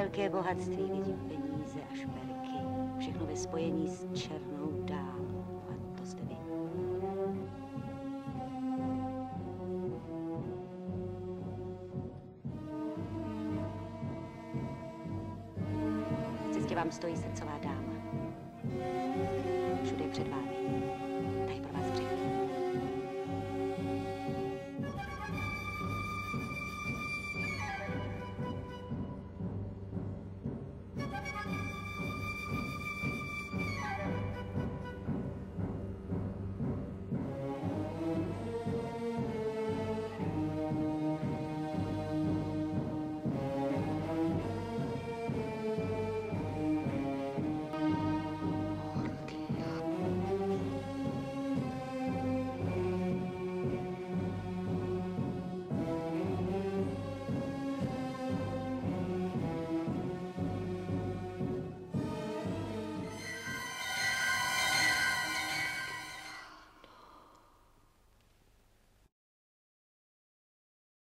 velké bohatství, vidím peníze a šperky. Všechno ve spojení s černou dámou. A to jste vy. V cestě vám stojí srdcová